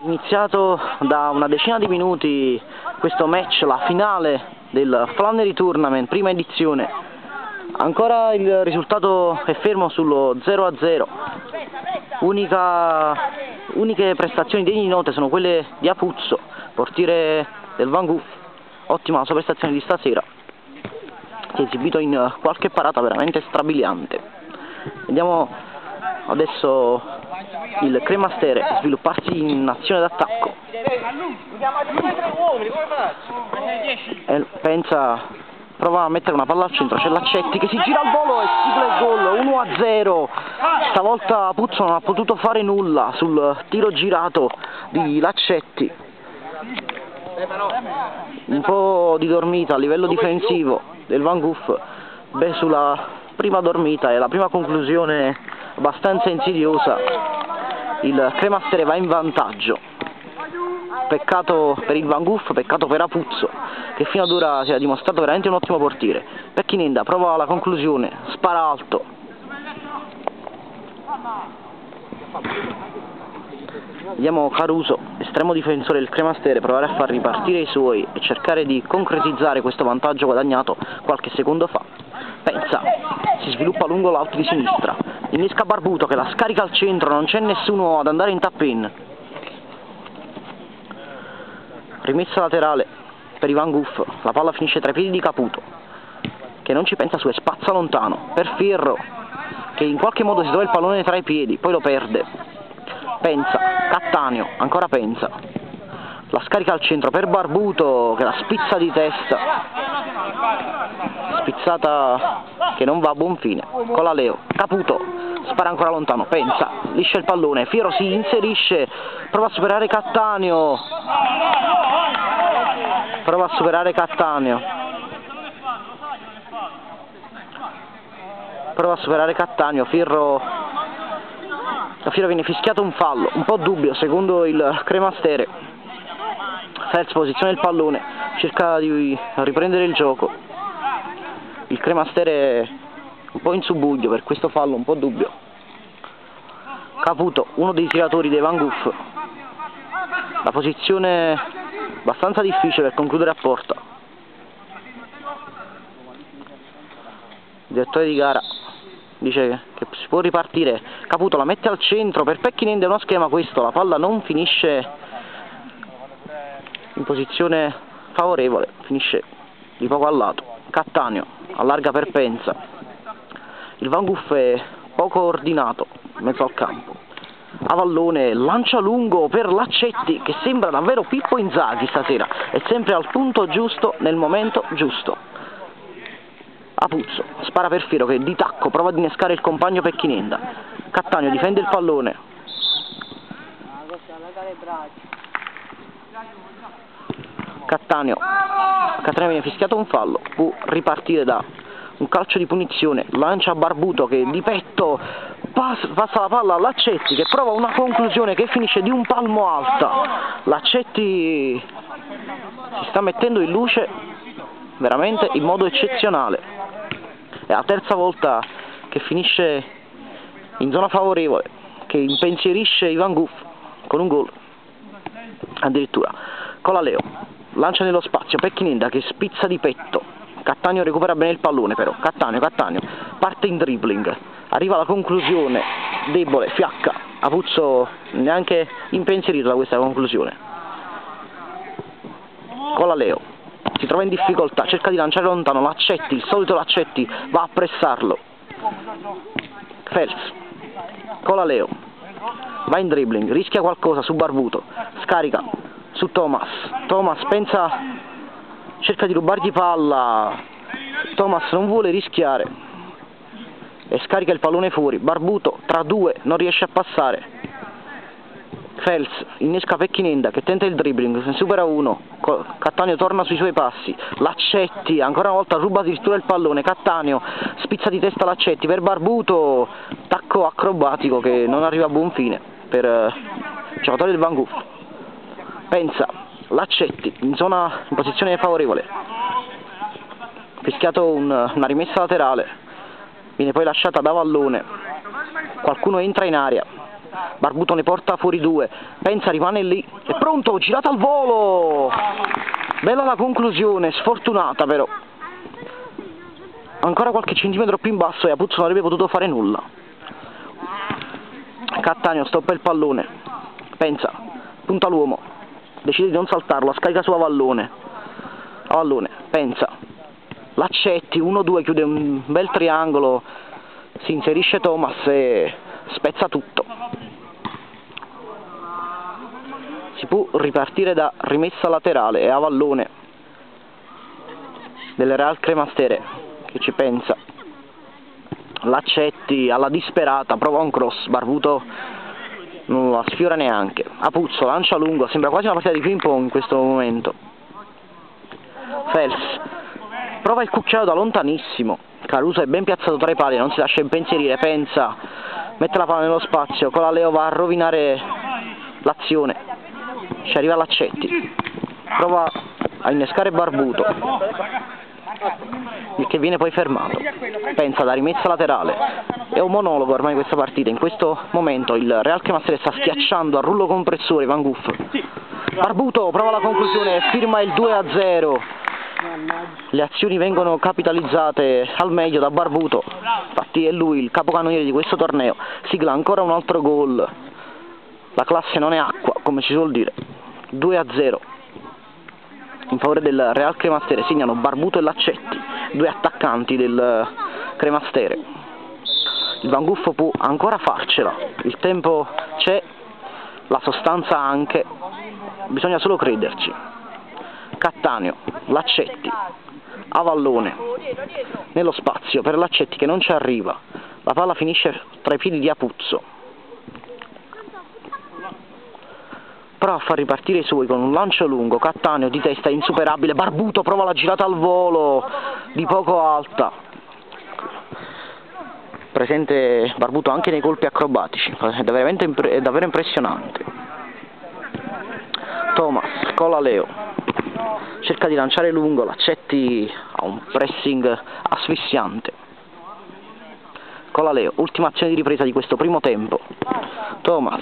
Iniziato da una decina di minuti questo match, la finale del Flannery Tournament, prima edizione. Ancora il risultato è fermo sullo 0-0. Uniche prestazioni degne di nota sono quelle di Apuzzo, portiere del Van Gogh. Ottima la sua prestazione di stasera, si è esibito in qualche parata veramente strabiliante. Vediamo adesso il Cremastere svilupparsi in azione d'attacco. Prova a mettere una palla al centro, c'è Laccetti che si gira al volo e sigla il gol, 1-0. Stavolta Apuzzo non ha potuto fare nulla sul tiro girato di Laccetti. Un po' di dormita a livello difensivo del Van Gogh. Beh, sulla prima dormita e la prima conclusione abbastanza insidiosa, il Cremastere va in vantaggio. Peccato per il Van Gogh, peccato per Apuzzo, che fino ad ora si è dimostrato veramente un ottimo portiere. Pecchinenda prova la conclusione, spara alto. Vediamo Caruso, estremo difensore del Cremastere, provare a far ripartire i suoi e cercare di concretizzare questo vantaggio guadagnato qualche secondo fa. Pensa, si sviluppa lungo l'alto di sinistra, innesca Barbuto che la scarica al centro, non c'è nessuno ad andare in tap-in. Rimessa laterale per Van Gogh, la palla finisce tra i piedi di Caputo, che non ci pensa su e spazza lontano, per Fierro, che in qualche modo si trova il pallone tra i piedi, poi lo perde. Pensa, Cattaneo, ancora pensa, la scarica al centro per Barbuto che la spizza di testa, spizzata che non va a buon fine. Colaleo, Caputo, spara ancora lontano, pensa, liscia il pallone, Fierro si inserisce, prova a superare Cattaneo, Fierro viene fischiato un fallo, un po' dubbio secondo il Cremastere. Fels posiziona il pallone, cerca di riprendere il gioco. Il Cremastere è un po' in subbuglio per questo fallo, un po' dubbio. Caputo, uno dei tiratori dei Van Gogh. La posizione abbastanza difficile per concludere a porta. Il direttore di gara dice che si può ripartire. Caputo la mette al centro, per Pecchinenda è uno schema questo, la palla non finisce in posizione favorevole, finisce di poco a lato. Cattaneo allarga per Pensa, il Van Gogh è poco ordinato in mezzo al campo. Avallone lancia lungo per Laccetti che sembra davvero Pippo Inzaghi stasera, è sempre al punto giusto nel momento giusto. Apuzzo spara per Fierro che di tacco prova ad innescare il compagno Pecchinenda. Cattaneo difende il pallone. Cattaneo viene fischiato un fallo, può ripartire da un calcio di punizione, lancia a Barbuto che di petto passa la palla a Laccetti che prova una conclusione che finisce di un palmo alta. Laccetti si sta mettendo in luce veramente in modo eccezionale. È la terza volta che finisce in zona favorevole, che impensierisce i Van Gogh con un gol addirittura. Colaleo lancia nello spazio, Pecchinenda che spizza di petto. Cattaneo recupera bene il pallone però, Cattaneo parte in dribbling, arriva alla conclusione, debole, fiacca. Apuzzo neanche impensierito da questa conclusione. Colaleo si trova in difficoltà, cerca di lanciare lontano, Laccetti, il solito Laccetti, va a pressarlo. Fels, Colaleo, va in dribbling, rischia qualcosa su Barbuto, scarica su Thomas, pensa, cerca di rubargli palla, Thomas non vuole rischiare e scarica il pallone fuori. Barbuto tra due non riesce a passare. Fels innesca Pecchinenda che tenta il dribbling, ne supera uno, Cattaneo torna sui suoi passi, Laccetti ancora una volta ruba addirittura il pallone, Cattaneo spizza di testa Laccetti per Barbuto, tacco acrobatico che non arriva a buon fine per il giocatore del Van Gogh. Pensa, Laccetti in posizione favorevole, fischiato una rimessa laterale, viene poi lasciata da Avallone, qualcuno entra in area, Barbuto ne porta fuori 2, Penza rimane lì, è pronto, girata al volo! Bella la conclusione, sfortunata però. Ancora qualche centimetro più in basso e Apuzzo non avrebbe potuto fare nulla. Cattaneo stoppa il pallone, Penza, punta l'uomo, decide di non saltarlo, scarica su Avallone, Penza, Laccetti, 1-2, chiude un bel triangolo, si inserisce Thomas e spezza tutto. Si può ripartire da rimessa laterale e Avallone del Real Cremastere che ci pensa. Laccetti alla disperata prova un cross, Barbuto non la sfiora neanche. Apuzzo lancia lungo, sembra quasi una partita di ping pong in questo momento. Fels prova il cucchiaio da lontanissimo, Caruso è ben piazzato tra i pali, non si lascia impensierire, Penza mette la palla nello spazio, Colaleo va a rovinare l'azione, ci arriva Laccetti, prova a innescare Barbuto, il che viene poi fermato. Penza da rimessa laterale, è un monologo ormai questa partita, in questo momento il Real Cremastere sta schiacciando a rullo compressore Van Guff. Barbuto prova la conclusione e firma il 2-0. Le azioni vengono capitalizzate al meglio da Barbuto, infatti è lui il capocannoniere di questo torneo, sigla ancora un altro gol, la classe non è acqua come si suol dire. 2-0 in favore del Real Cremastere, segnano Barbuto e Laccetti, 2 attaccanti del Cremastere. Il Van Guff può ancora farcela, il tempo c'è, la sostanza anche, bisogna solo crederci. Cattaneo, Laccetti, Avallone, nello spazio per Laccetti che non ci arriva, la palla finisce tra i piedi di Apuzzo, prova a far ripartire i suoi con un lancio lungo, Cattaneo di testa insuperabile, Barbuto prova la girata al volo, di poco alta, presente Barbuto anche nei colpi acrobatici, è davvero impressionante. Thomas, Colaleo, cerca di lanciare lungo, Laccetti ha un pressing asfissiante. Colaleo, ultima azione di ripresa di questo primo tempo. Thomas,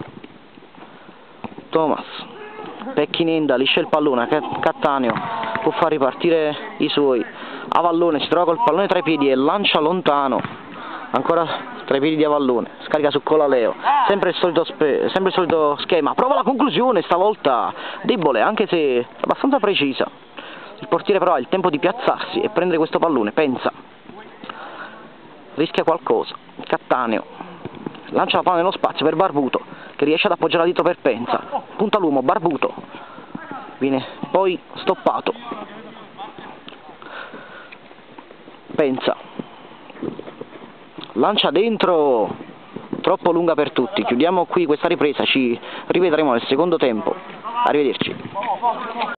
Pecchinenda liscia il pallone, Cattaneo può far ripartire i suoi. Avallone si trova col pallone tra i piedi e lancia lontano, ancora tra i piedi di Avallone, scarica su Colaleo, sempre il solito schema, prova la conclusione, stavolta debole anche se abbastanza precisa. Il portiere però ha il tempo di piazzarsi e prendere questo pallone, Penza, rischia qualcosa, Cattaneo lancia la palla nello spazio per Barbuto che riesce ad appoggiare dietro per Penza, punta l'uomo, Barbuto viene poi stoppato, Penza lancia dentro, troppo lunga per tutti. Chiudiamo qui questa ripresa, ci rivedremo nel secondo tempo, arrivederci.